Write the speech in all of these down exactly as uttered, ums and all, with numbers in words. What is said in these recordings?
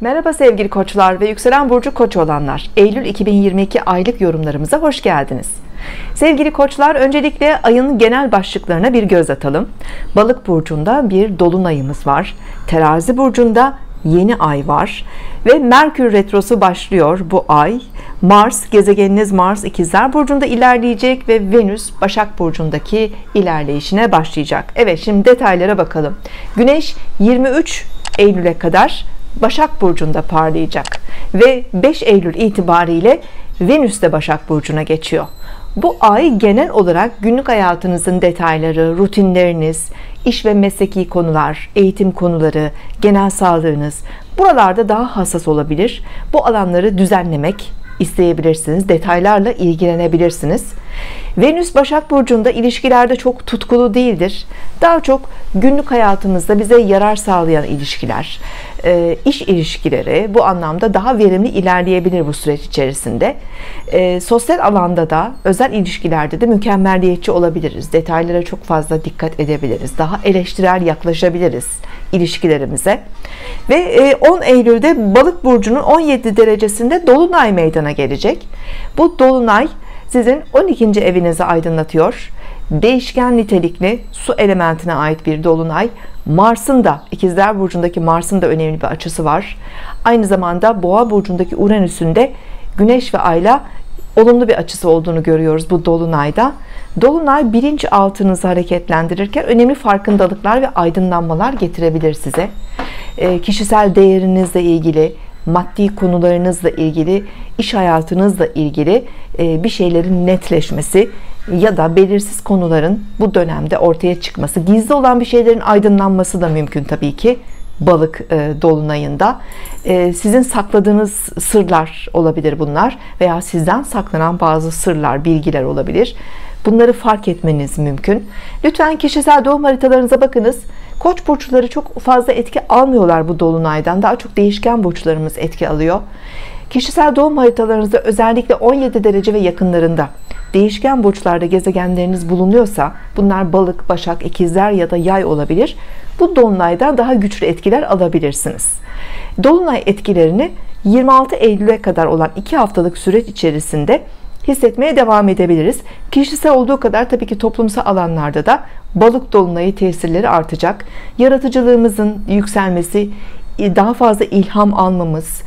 Merhaba sevgili koçlar ve yükselen burcu koç olanlar. Eylül iki bin yirmi iki aylık yorumlarımıza hoş geldiniz. Sevgili koçlar, öncelikle ayın genel başlıklarına bir göz atalım. Balık burcunda bir dolunayımız var. Terazi burcunda yeni ay var ve Merkür retrosu başlıyor bu ay. Mars, gezegeniniz Mars ikizler burcunda ilerleyecek ve Venüs Başak burcundaki ilerleyişine başlayacak. Evet, şimdi detaylara bakalım. Güneş yirmi üç Eylül'e kadar Başak burcunda parlayacak ve beş Eylül itibariyle Venüs de Başak burcuna geçiyor. Bu ay genel olarak günlük hayatınızın detayları, rutinleriniz, iş ve mesleki konular, eğitim konuları, genel sağlığınız, buralarda daha hassas olabilir. Bu alanları düzenlemek isteyebilirsiniz, detaylarla ilgilenebilirsiniz. Venüs Başak burcunda ilişkilerde çok tutkulu değildir. Daha çok günlük hayatımızda bize yarar sağlayan ilişkiler, e, iş ilişkileri bu anlamda daha verimli ilerleyebilir bu süreç içerisinde. E, sosyal alanda da, özel ilişkilerde de mükemmelliyetçi olabiliriz. Detaylara çok fazla dikkat edebiliriz. Daha eleştirel yaklaşabiliriz ilişkilerimize. Ve e, on Eylül'de Balık burcunun on yedi derecesinde dolunay meydana gelecek. Bu dolunay sizin on ikinci evinizi aydınlatıyor. Değişken nitelikli su elementine ait bir dolunay. Mars'ın da, ikizler burcundaki Mars'ın da önemli bir açısı var. Aynı zamanda Boğa burcundaki Uranüs'ün de Güneş ve Ay'la olumlu bir açısı olduğunu görüyoruz bu dolunayda. Dolunay bilinçaltınızı hareketlendirirken önemli farkındalıklar ve aydınlanmalar getirebilir size. E, kişisel değerinizle ilgili, maddi konularınızla ilgili, iş hayatınızla ilgili bir şeylerin netleşmesi ya da belirsiz konuların bu dönemde ortaya çıkması, gizli olan bir şeylerin aydınlanması da mümkün tabii ki Balık dolunayında. Sizin sakladığınız sırlar olabilir bunlar veya sizden saklanan bazı sırlar, bilgiler olabilir. Bunları fark etmeniz mümkün. Lütfen kişisel doğum haritalarınıza bakınız. Koç burçları çok fazla etki almıyorlar bu dolunaydan. Daha çok değişken burçlarımız etki alıyor. Kişisel doğum haritalarınızda özellikle on yedi derece ve yakınlarında değişken burçlarda gezegenleriniz bulunuyorsa, bunlar Balık, Başak, İkizler ya da Yay olabilir. Bu dolunaydan daha güçlü etkiler alabilirsiniz. Dolunay etkilerini yirmi altı Eylül'e kadar olan iki haftalık süreç içerisinde hissetmeye devam edebiliriz. Kişisel olduğu kadar tabii ki toplumsal alanlarda da Balık dolunayı tesirleri artacak. Yaratıcılığımızın yükselmesi, daha fazla ilham almamız,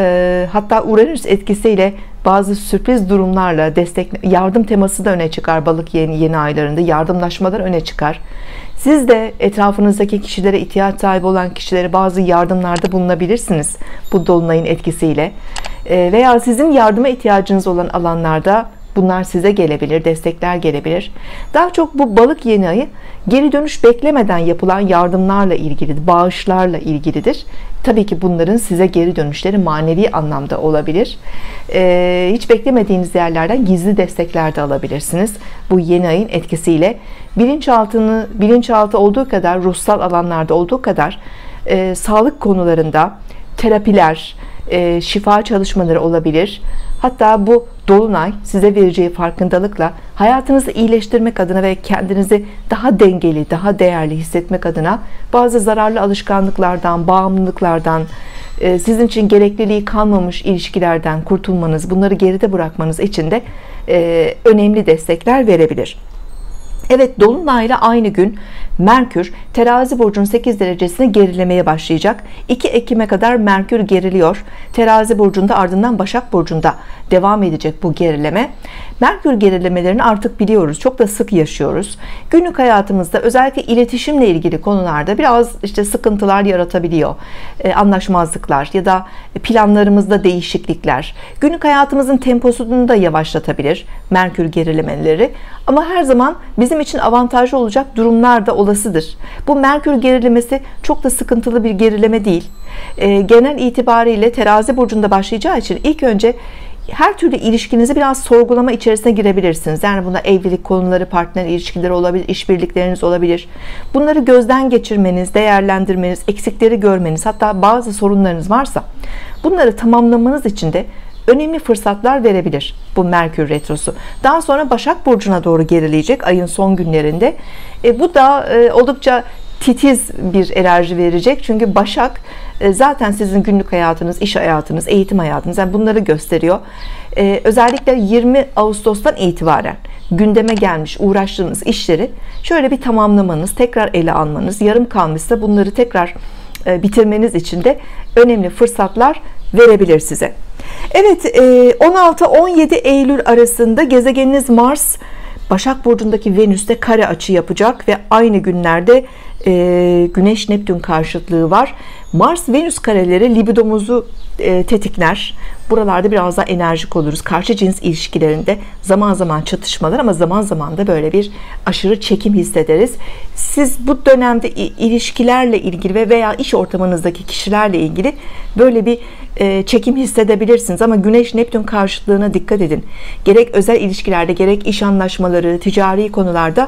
hatta Uranüs etkisiyle bazı sürpriz durumlarla destek, yardım teması da öne çıkar. Balık yeni, yeni aylarında yardımlaşmalar öne çıkar. Siz de etrafınızdaki kişilere, ihtiyaç sahibi olan kişilere bazı yardımlarda bulunabilirsiniz bu dolunayın etkisiyle. Veya sizin yardıma ihtiyacınız olan alanlarda bunlar size gelebilir, destekler gelebilir. Daha çok bu Balık yeni ayı geri dönüş beklemeden yapılan yardımlarla ilgili, bağışlarla ilgilidir. Tabii ki bunların size geri dönüşleri manevi anlamda olabilir. Ee, hiç beklemediğiniz yerlerden gizli destekler de alabilirsiniz. Bu yeni ayın etkisiyle bilinçaltını, bilinçaltı olduğu kadar, ruhsal alanlarda olduğu kadar e, sağlık konularında terapiler, e, şifa çalışmaları olabilir. Hatta bu dolunay size vereceği farkındalıkla hayatınızı iyileştirmek adına ve kendinizi daha dengeli, daha değerli hissetmek adına bazı zararlı alışkanlıklardan, bağımlılıklardan, sizin için gerekliliği kalmamış ilişkilerden kurtulmanız, bunları geride bırakmanız için de önemli destekler verebilir. Evet, dolunayla aynı gün Merkür Terazi burcunun sekiz derecesine gerilemeye başlayacak. iki Ekim'e kadar Merkür geriliyor. Terazi burcunda, ardından Başak burcunda devam edecek bu gerileme. Merkür gerilemelerini artık biliyoruz. Çok da sık yaşıyoruz. Günlük hayatımızda özellikle iletişimle ilgili konularda biraz işte sıkıntılar yaratabiliyor. Ee, anlaşmazlıklar ya da planlarımızda değişiklikler. Günlük hayatımızın temposunu da yavaşlatabilir Merkür gerilemeleri. Ama her zaman bizim için avantajlı olacak durumlar da olasıdır. Bu Merkür gerilemesi çok da sıkıntılı bir gerileme değil. E, genel itibariyle Terazi burcunda başlayacağı için ilk önce her türlü ilişkinizi biraz sorgulama içerisine girebilirsiniz. Yani bunda evlilik konuları, partner ilişkileri olabilir, işbirlikleriniz olabilir. Bunları gözden geçirmeniz, değerlendirmeniz, eksikleri görmeniz, hatta bazı sorunlarınız varsa bunları tamamlamanız için de önemli fırsatlar verebilir bu Merkür retrosu. Daha sonra Başak burcuna doğru gerileyecek ayın son günlerinde. E, bu da e, oldukça titiz bir enerji verecek. Çünkü Başak e, zaten sizin günlük hayatınız, iş hayatınız, eğitim hayatınız, yani bunları gösteriyor. E, özellikle yirmi Ağustos'tan itibaren gündeme gelmiş uğraştığınız işleri şöyle bir tamamlamanız, tekrar ele almanız, yarım kalmışsa bunları tekrar e, bitirmeniz için de önemli fırsatlar verebilir size. Evet, on altı on yedi Eylül arasında gezegeniniz Mars Başak Burcu'ndaki Venüs'te kare açı yapacak ve aynı günlerde e, Güneş Neptün karşıtlığı var. Mars Venüs kareleri libidomuzu e, tetikler. Buralarda biraz daha enerjik oluruz. Karşı cins ilişkilerinde zaman zaman çatışmalar, ama zaman zaman da böyle bir aşırı çekim hissederiz. Siz bu dönemde ilişkilerle ilgili ve veya iş ortamınızdaki kişilerle ilgili böyle bir e, çekim hissedebilirsiniz, ama Güneş Neptün karşıtlığına dikkat edin. Gerek özel ilişkilerde, gerek iş anlaşmaları, ticari konularda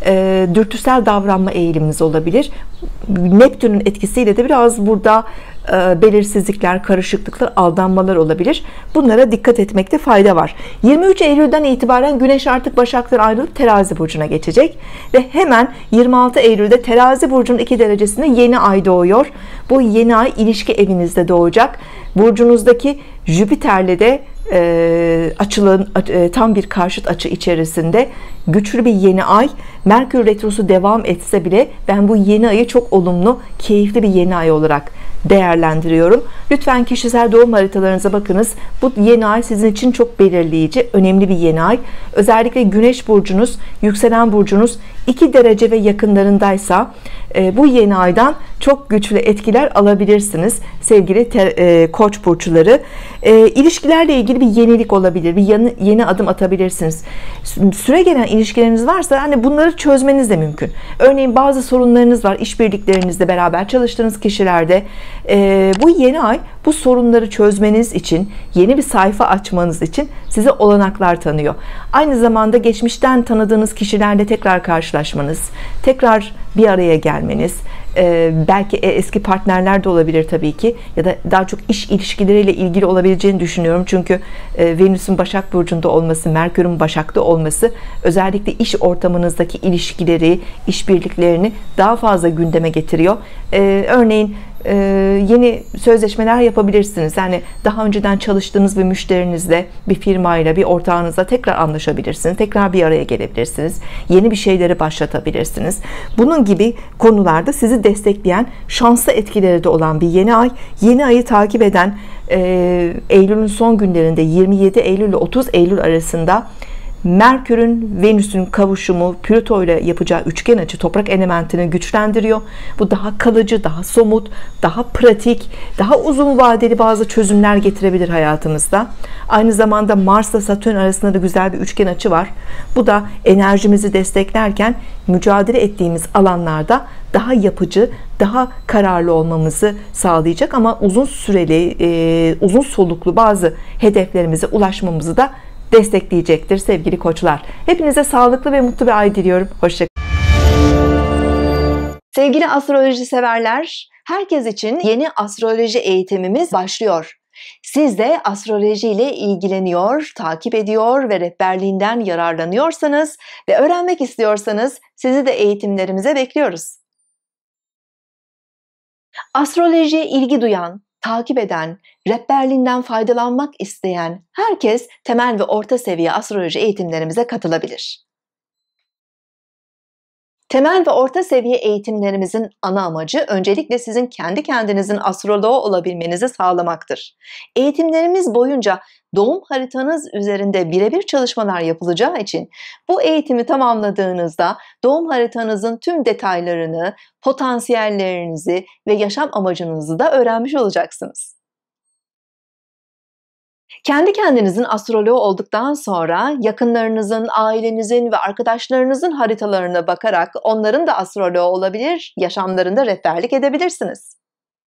e, dürtüsel davranma eğiliminiz olabilir. Neptün'ün etkisiyle de biraz burada e, belirsizlikler, karışıklıklar, aldanmalar olabilir. Bunlara dikkat etmekte fayda var. yirmi üç Eylül'den itibaren Güneş artık Başak'tan ayrılıp Terazi burcuna geçecek ve hemen yirmi altı Eylül'de Terazi burcunun iki derecesinde yeni ay doğuyor. Bu yeni ay ilişki evinizde doğacak. Burcunuzdaki Jüpiter'le de e, açılın e, tam bir karşıt açı içerisinde güçlü bir yeni ay. Merkür retrosu devam etse bile ben bu yeni ayı çok olumlu, keyifli bir yeni ay olarak değerlendiriyorum. Lütfen kişisel doğum haritalarınıza bakınız. Bu yeni ay sizin için çok belirleyici, önemli bir yeni ay. Özellikle Güneş burcunuz, yükselen burcunuz iki derece ve yakınlarındaysa e, bu yeni aydan çok güçlü etkiler alabilirsiniz sevgili ter, e, Koç burçları. E, ilişkilerle ilgili bir yenilik olabilir, bir yeni, yeni adım atabilirsiniz. Süre gelen ilişkileriniz varsa hani bunları çözmeniz de mümkün. Örneğin bazı sorunlarınız var işbirliklerinizde, beraber çalıştığınız kişilerde. E, bu yeni ay bu sorunları çözmeniz için, yeni bir sayfa açmanız için size olanaklar tanıyor. Aynı zamanda geçmişten tanıdığınız kişilerle tekrar karşılaşmanız, tekrar bir araya gelmeniz, e, belki eski partnerler de olabilir tabii ki, ya da daha çok iş ilişkileriyle ilgili olabileceğini düşünüyorum. Çünkü e, Venüs'ün Başak Burcu'nda olması, Merkür'ün Başak'ta olması özellikle iş ortamınızdaki ilişkileri, işbirliklerini daha fazla gündeme getiriyor. E, örneğin e, yeni sözleşmeler yapabilirsiniz. Yani daha önceden çalıştığınız bir müşterinizle, bir firmayla, bir ortağınızla tekrar anlaşabilirsiniz. Tekrar bir araya gelebilirsiniz. Yeni bir şeyleri başlatabilirsiniz. Bunun gibi konularda sizi destekleyen, şanslı etkileri de olan bir yeni ay. Yeni ayı takip eden e, Eylül'ün son günlerinde yirmi yedi Eylül ile otuz Eylül arasında Merkür'ün Venüs'ün kavuşumu Plüto ile yapacağı üçgen açı toprak elementini güçlendiriyor. Bu daha kalıcı, daha somut, daha pratik, daha uzun vadeli bazı çözümler getirebilir hayatımızda. Aynı zamanda Mars ile Satürn arasında da güzel bir üçgen açı var. Bu da enerjimizi desteklerken mücadele ettiğimiz alanlarda daha yapıcı, daha kararlı olmamızı sağlayacak, ama uzun süreli, e, uzun soluklu bazı hedeflerimize ulaşmamızı da destekleyecektir sevgili koçlar. Hepinize sağlıklı ve mutlu bir ay diliyorum. Hoşça kalın. Sevgili astroloji severler, herkes için yeni astroloji eğitimimiz başlıyor. Siz de astroloji ile ilgileniyor, takip ediyor ve rehberliğinden yararlanıyorsanız ve öğrenmek istiyorsanız sizi de eğitimlerimize bekliyoruz. Astrolojiye ilgi duyan, takip eden, rehberliğinden faydalanmak isteyen herkes temel ve orta seviye astroloji eğitimlerimize katılabilir. Temel ve orta seviye eğitimlerimizin ana amacı öncelikle sizin kendi kendinizin astroloğu olabilmenizi sağlamaktır. Eğitimlerimiz boyunca doğum haritanız üzerinde birebir çalışmalar yapılacağı için bu eğitimi tamamladığınızda doğum haritanızın tüm detaylarını, potansiyellerinizi ve yaşam amacınızı da öğrenmiş olacaksınız. Kendi kendinizin astroloğu olduktan sonra yakınlarınızın, ailenizin ve arkadaşlarınızın haritalarına bakarak onların da astroloğu olabilir, yaşamlarında rehberlik edebilirsiniz.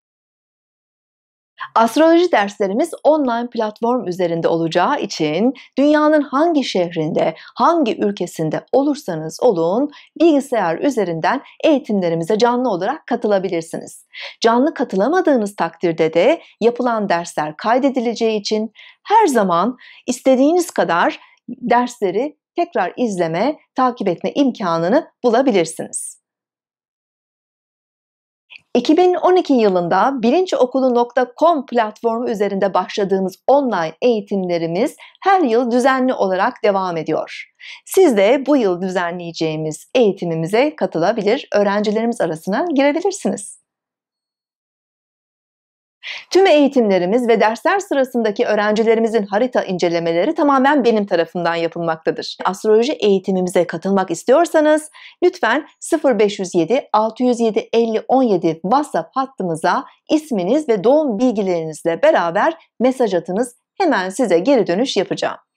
Astroloji derslerimiz online platform üzerinde olacağı için dünyanın hangi şehrinde, hangi ülkesinde olursanız olun bilgisayar üzerinden eğitimlerimize canlı olarak katılabilirsiniz. Canlı katılamadığınız takdirde de yapılan dersler kaydedileceği için her zaman istediğiniz kadar dersleri tekrar izleme, takip etme imkanını bulabilirsiniz. iki bin on iki yılında bilinçokulu nokta com platformu üzerinde başladığımız online eğitimlerimiz her yıl düzenli olarak devam ediyor. Siz de bu yıl düzenleyeceğimiz eğitimimize katılabilir, öğrencilerimiz arasına girebilirsiniz. Tüm eğitimlerimiz ve dersler sırasındaki öğrencilerimizin harita incelemeleri tamamen benim tarafımdan yapılmaktadır. Astroloji eğitimimize katılmak istiyorsanız lütfen sıfır beş yüz yedi altı yüz yedi elli on yedi WhatsApp hattımıza isminiz ve doğum bilgilerinizle beraber mesaj atınız. Hemen size geri dönüş yapacağım.